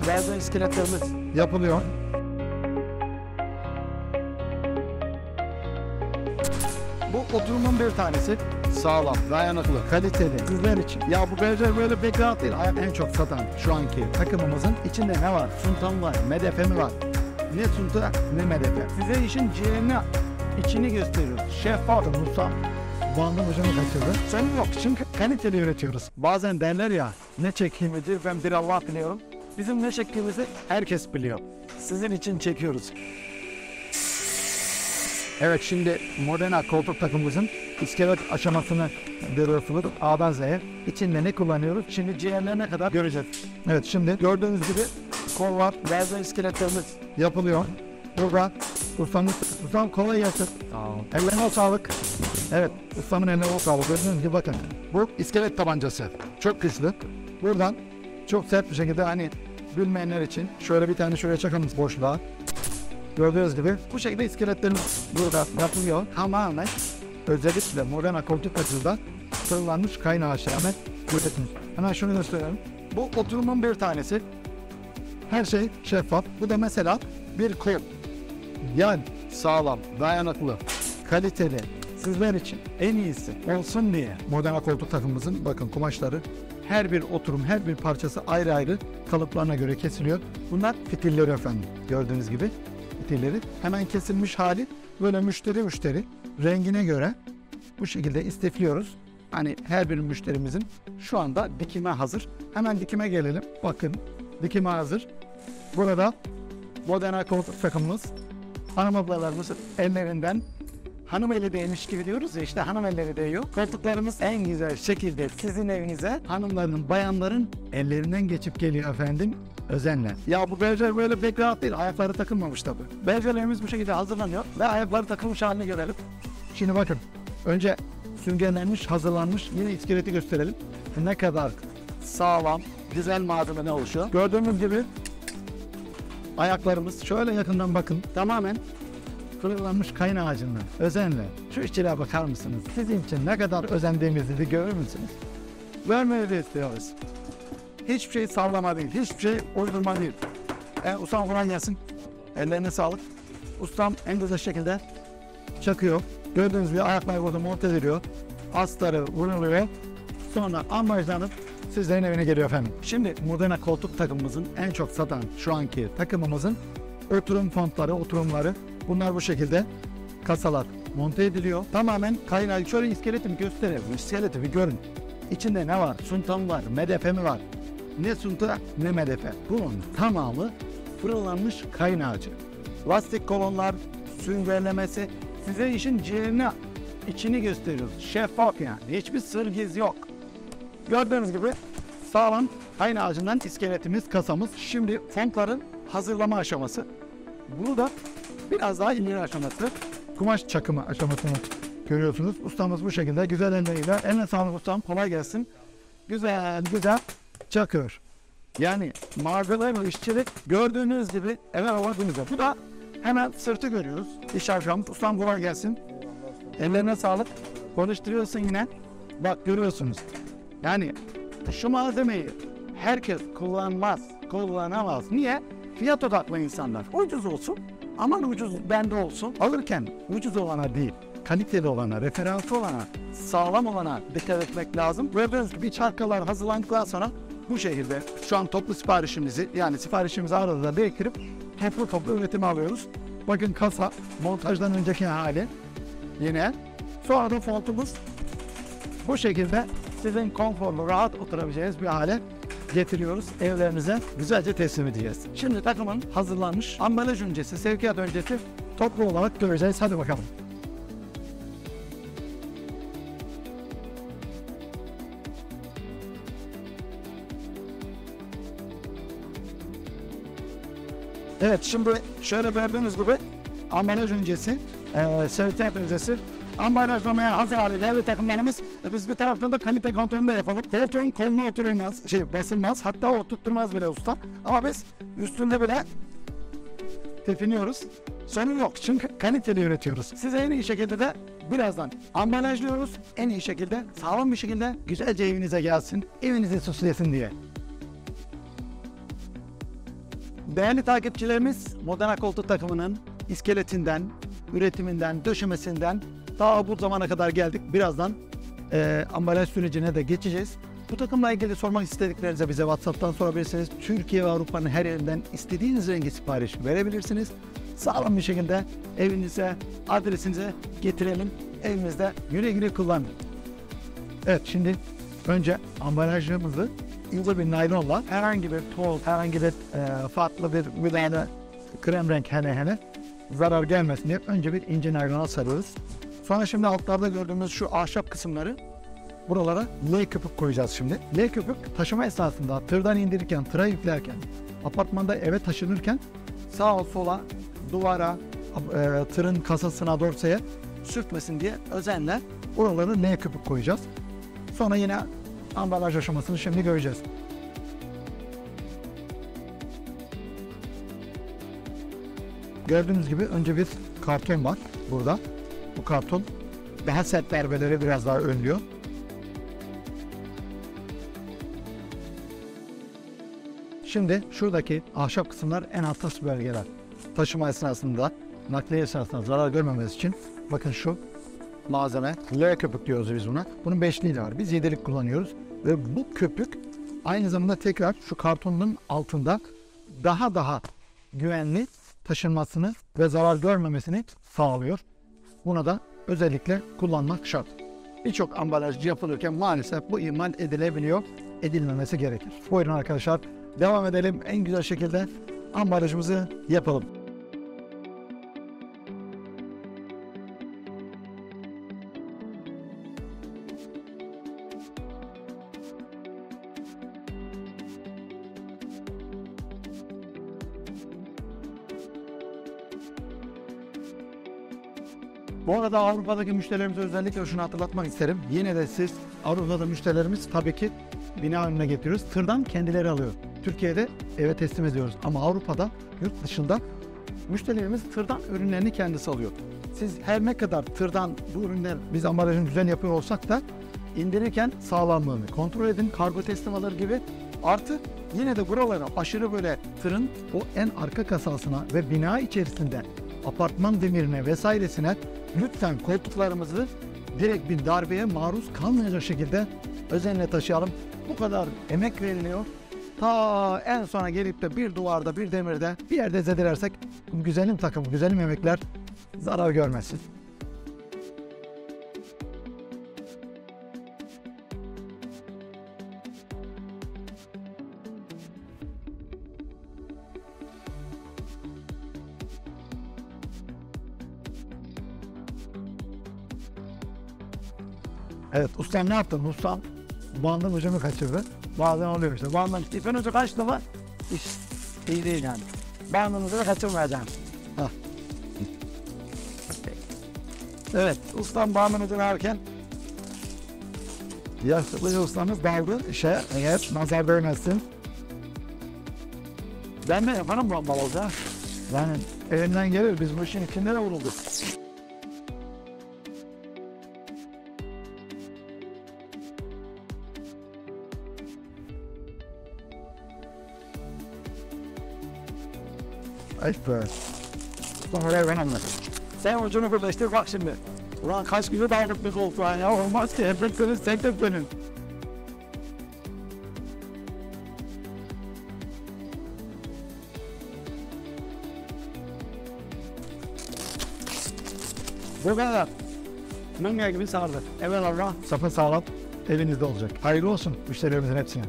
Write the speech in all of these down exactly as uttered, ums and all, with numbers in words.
Bazı iskeletlerimiz yapılıyor. Bu oturumun bir tanesi sağlam, dayanıklı, kaliteli. Sizler için. Ya bu berjer böyle background değil. En çok satan şu anki takımımızın içinde ne var? Sunta var, medefe mi var? Ne sunta ne medefe. Size işin ciğerini, içini gösteriyoruz. Şeffaf, Musa. Bandım hocamı kaçırdı. Sen yok çünkü kaliteli üretiyoruz. Bazen derler ya ne çektiğimizi ben bir Allah biliyorum. Bizim ne çektiğimizi herkes biliyor. Sizin için çekiyoruz. Evet, şimdi Modena koltuk takımımızın iskelet aşamasını görüyorsunuz. A'dan Z'ye. İçinde ne kullanıyoruz? Şimdi ciğerlerine kadar göreceğiz. Evet, şimdi gördüğünüz gibi kol var. bazı iskeletlerimiz Yapılıyor. Burada ustamız, ustam kolay gelsin. Tamam. Ellerine sağlık. Evet, ustamın eline sağlık. Gördüğünüz gibi bakın. Bu iskelet tabancası. Çok güçlü. Buradan çok sert bir şekilde, hani bilmeyenler için şöyle bir tane şuraya çakalım boşluğa. Gördüğünüz gibi bu şekilde iskeletlerimiz burada yapılıyor. Tamamen özellikle Modena koltuk takımında fırınlanmış kaynağı hemen üretilmiş. Hemen şunu gösterelim. Bu oturumun bir tanesi. Her şey şeffaf. Bu da mesela bir kol. Yani sağlam, dayanıklı, kaliteli, sizler için en iyisi olsun diye Modena koltuk takımımızın bakın kumaşları, her bir oturum, her bir parçası ayrı ayrı kalıplarına göre kesiliyor. Bunlar fitilleri efendim. Gördüğünüz gibi fitilleri. Hemen kesilmiş hali böyle müşteri müşteri rengine göre bu şekilde istifliyoruz. Hani her bir müşterimizin şu anda dikime hazır. Hemen dikime gelelim. Bakın dikime hazır. Burada Modena koltuk takımımız hanım ablalarımızın ellerinden, hanım eli değmiş gibi diyoruz ya, işte hanım elleri değiyor. Koltuklarımız en güzel şekilde sizin evinize hanımların, bayanların ellerinden geçip geliyor efendim özenle. Ya bu berjer böyle background değil, ayakları takılmamış tabi. Berjerlerimiz bu şekilde hazırlanıyor ve ayakları takılmış halini görelim. Şimdi bakın, önce süngerlenmiş, hazırlanmış, yine iskeleti gösterelim. Ne kadar sağlam, güzel malzeme ne oluşuyor. Gördüğünüz gibi ayaklarımız şöyle yakından bakın, tamamen fırınlanmış kaynağı ağacından özenle. Şu işçiliğe bakar mısınız? Sizin için ne kadar özendiğimizi bir görür müsünüz? Vermeyi de istiyoruz. Hiçbir şey sallama değil, hiçbir şey uydurma değil. E, ustam falan gelsin. Ellerine sağlık. Ustam en güzel şekilde çakıyor. Gördüğünüz gibi ayaklar burada monte ediliyor. Astarı vuruluyor. Sonra ambalajlanıp sizlerin evine geliyor efendim. Şimdi Modena koltuk takımımızın en çok satan şu anki takımımızın oturum fontları, oturumları, bunlar bu şekilde kasalar monte ediliyor. Tamamen kaynağı. Şöyle iskeletimi göstereyim. İskeleti bir görün. İçinde ne var? Sunta mı var? Medefe mi var? Ne sunta ne medefe. Bunun tamamı fırınlanmış kaynağıcı. Lastik kolonlar, süngerlemesi. Size işin ciğerini, içini gösteriyoruz. Şeffaf yani. Hiçbir sır giz yok. Gördüğünüz gibi sağlam kaynağıcından iskeletimiz, kasamız. Şimdi fontların hazırlama aşaması. Bunu da biraz daha ileri aşaması. Kumaş çakımı aşamasını görüyorsunuz. Ustamız bu şekilde güzel elleriyle. Eline sağlık ustam. Kolay gelsin. Güzel güzel çakıyor. Yani malzeme ve işçilik gördüğünüz gibi evvel avadımıza. Bu da hemen sırtı görüyoruz. İş aşamız. Ustam kolay gelsin. Ellerine sağlık. Konuşturuyorsun yine. Bak görüyorsunuz. Yani şu malzemeyi herkes kullanmaz, kullanamaz. Niye? Fiyat odaklı insanlar. Ucuz olsun, aman ucuz bende olsun. Alırken ucuz olana değil, kaliteli olana, referansı olana, sağlam olana dikkat etmek lazım. Gördüğünüz gibi çarkalar hazırlandıktan sonra bu şekilde şu an toplu siparişimizi, yani siparişimizi arada biriktirip toplu toplu üretime alıyoruz. Bakın kasa montajdan önceki hali yine. Sonra da fontumuz bu şekilde sizin konforlu, rahat oturabileceğiniz bir hale getiriyoruz. Evlerinize güzelce teslim edeceğiz. Şimdi takımın hazırlanmış ambalaj öncesi, sevkiyat öncesi toplu olarak göreceğiz. Hadi bakalım. Evet, şimdi şöyle gördüğünüz gibi ambalaj öncesi, e, sevkiyat öncesi, ambalajlamaya hazır haliyle devlet takımlarımız, biz bir taraftan da kalite kontrolünü de yapalım. Koltuğun koluna oturulmaz, şey basılmaz, hatta oturtturmaz bile usta. Ama biz üstünde bile tepiniyoruz. Sorun yok çünkü kaliteli üretiyoruz. Size en iyi şekilde de birazdan ambalajlıyoruz. En iyi şekilde, sağlam bir şekilde güzelce evinize gelsin, evinizi süslesin diye. Değerli takipçilerimiz, Modena koltuk takımının iskeletinden, üretiminden, döşemesinden daha bu zamana kadar geldik. Birazdan e, ambalaj sürecine de geçeceğiz. Bu takımla ilgili sormak istediklerinize bize WhatsApp'tan sorabilirsiniz. Türkiye ve Avrupa'nın her yerinden istediğiniz rengi sipariş verebilirsiniz. Sağlam bir şekilde evinize, adresinize getirelim. Evinizde güle güle kullanın. Evet, şimdi önce ambalajımızı ince bir naylonla herhangi bir toz, herhangi bir e, farklı bir vidayla krem renk hele hele zarar gelmesin diye önce bir ince naylona sarıyoruz. Sonra şimdi altlarda gördüğümüz şu ahşap kısımları buralara L köpük koyacağız şimdi. L köpük taşıma esnasında tırdan indirirken, tıra yüklerken, apartmanda eve taşınırken sağa sola, duvara, e, tırın kasasına, dorsaya sürtmesin diye özenle buralara L köpük koyacağız. Sonra yine ambalaj aşamasını şimdi göreceğiz. Gördüğünüz gibi önce bir karton var burada. Bu karton daha sert darbeleri biraz daha önlüyor. Şimdi şuradaki ahşap kısımlar en hassas bölgeler. Taşıma esnasında, nakliye esnasında zarar görmemesi için bakın şu malzeme, L köpük diyoruz biz buna. Bunun beşliği de var. Biz yedilik kullanıyoruz. Ve bu köpük aynı zamanda tekrar şu kartonun altında daha daha güvenli taşınmasını ve zarar görmemesini sağlıyor. Buna da özellikle kullanmak şart. Birçok ambalaj yapılırken maalesef bu ihmal edilebiliyor. Edilmemesi gerekir. Buyurun arkadaşlar, devam edelim. En güzel şekilde ambalajımızı yapalım. Bu arada Avrupa'daki müşterilerimize özellikle şunu hatırlatmak isterim. Yine de siz Avrupa'da müşterilerimiz tabii ki bina önüne getiriyoruz. Tırdan kendileri alıyor. Türkiye'de eve teslim ediyoruz. Ama Avrupa'da, yurt dışında müşterilerimiz tırdan ürünlerini kendisi alıyor. Siz her ne kadar tırdan bu ürünler biz ambalajını düzen yapıyor olsak da indirirken sağlamlığını kontrol edin. Kargo teslim alır gibi. Artı yine de buralara aşırı böyle tırın o en arka kasasına ve bina içerisinde apartman demirine vesairesine lütfen koltuklarımızı direkt bir darbeye maruz kalmayacak şekilde özenle taşıyalım. Bu kadar emek veriliyor. Ta en sona gelip de bir duvarda, bir demirde bir yerde zedelersek güzelim takım, güzelim emekler zarar görmesin. Evet, ustam ne yaptın? Ustam bandın ucunu kaçırdı. Bazen oluyor işte. Bandın ipin ucu kaçtı mı iş iyi değil yani. Bandın ucunu kaçırmayacağım. Hah. Evet, ustam bandın ucunu alırken yaşlı ustamız daldı işe. Eğer nazar değmesin. Ben de yaparım bambalozda. Yani elinden gelir. Biz bu işin içinde de vurulduk. Ay be. Sonra ben anladım. Sen ucunu birleştir bak şimdi. Ulan kaç gibi dağılıp bir koltuğa ya. Olmaz ki. Hep dönün, tek tek dönün. Bu kadar. Manga gibi sardı. Evet Allah. Sapın sağlam evinizde olacak. Hayırlı olsun müşterilerimizin hepsine.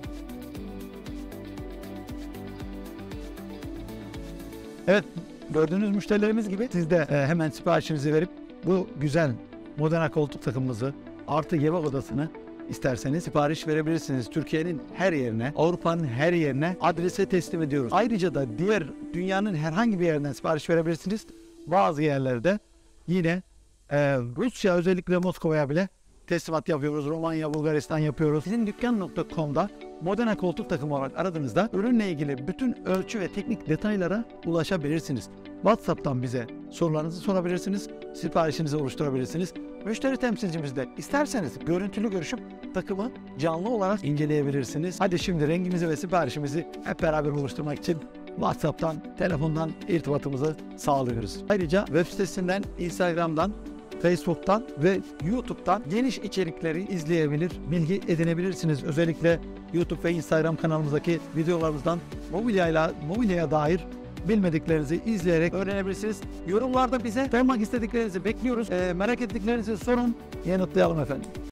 Evet, gördüğünüz müşterilerimiz gibi siz de e, hemen siparişinizi verip bu güzel Modena koltuk takımımızı artı yemek odasını isterseniz sipariş verebilirsiniz. Türkiye'nin her yerine, Avrupa'nın her yerine adrese teslim ediyoruz. Ayrıca da diğer dünyanın herhangi bir yerinden sipariş verebilirsiniz. Bazı yerlerde yine e, Rusya, özellikle Moskova'ya bile teslimat yapıyoruz. Romanya, Bulgaristan yapıyoruz. Sizin dükkan nokta com'da Modena koltuk takımı olarak aradığınızda ürünle ilgili bütün ölçü ve teknik detaylara ulaşabilirsiniz. WhatsApp'tan bize sorularınızı sorabilirsiniz, siparişinizi oluşturabilirsiniz. Müşteri temsilcimizle isterseniz görüntülü görüşüp takımı canlı olarak inceleyebilirsiniz. Hadi şimdi rengimizi ve siparişimizi hep beraber oluşturmak için WhatsApp'tan, telefondan irtibatımızı sağlıyoruz. Ayrıca web sitesinden, Instagram'dan, Facebook'tan ve YouTube'dan geniş içerikleri izleyebilir, bilgi edinebilirsiniz. Özellikle YouTube ve Instagram kanalımızdaki videolarımızdan mobilyayla, mobilyaya dair bilmediklerinizi izleyerek öğrenebilirsiniz. Yorumlarda bize sormak istediklerinizi bekliyoruz. Ee, merak ettiklerinizi sorun, yanıtlayalım efendim.